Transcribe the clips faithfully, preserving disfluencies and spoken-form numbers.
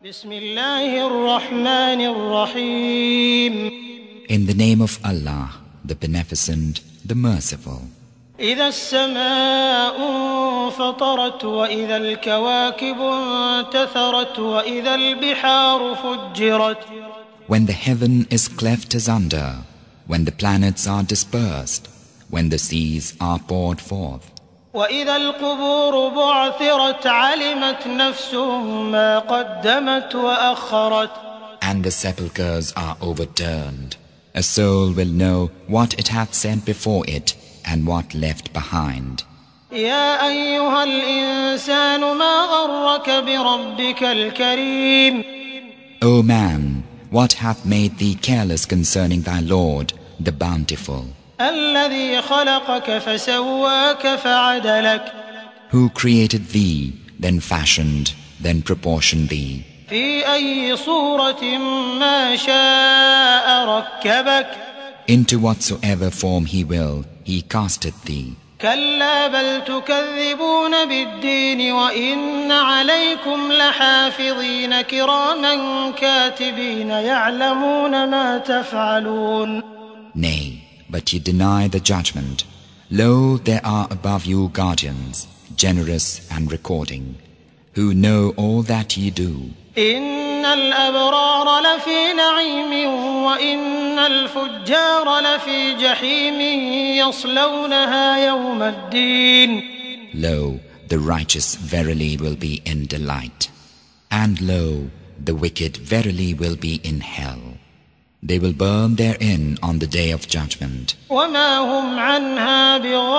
بسم الله الرحمن الرحيم. In the name of Allah, the Beneficent, the Merciful. إذا السماء انفطرت وإذا الكواكب انتثرت وإذا البحار فجرت. When the heaven is cleft asunder, when the planets are dispersed, when the seas are poured forth. وإذا القبور بعثرت علمت نفس ما قدمت وأخرت. And the sepulchres are overturned. A soul will know what it hath sent before it and what left behind. يا أيها الإنسان ما غرك بربك الكريم. O man, what hath made thee careless concerning thy Lord, the Bountiful? الذي خلقك فسواك فعدلك. Who created thee, then fashioned, then proportioned thee. في أي صورة ما شاء ركبك. Into whatsoever form he will, he casteth thee. كلا بل تكذبون بالدين وإن عليكم لحافظين كراما كاتبين يعلمون ما تفعلون. Nay, but ye deny the judgment. Lo, there are above you guardians, generous and recording, who know all that ye do. إن الأبرار لفي نعيم وإن الفجار لفي جحيم يصلونها يوم الدين. Lo, the righteous verily will be in delight, and lo, the wicked verily will be in hell. They will burn therein on the day of judgment. وما هم عنها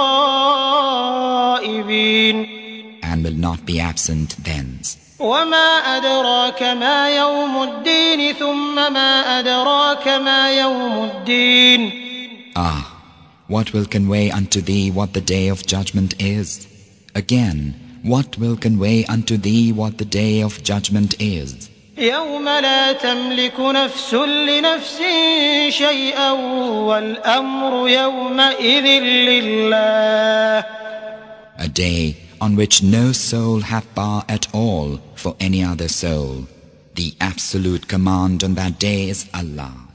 بغائبين. And will not be absent thence. وما أدراك ما يوم الدين ثم ما أدراك ما يوم الدين. Ah, what will convey unto thee what the day of judgment is? Again, what will convey unto thee what the day of judgment is? يوم لا تملك نفس لنفس شيئا والأمر يومئذ لله. A day on which no soul hath power at all for any other soul. The absolute command on that day is Allah.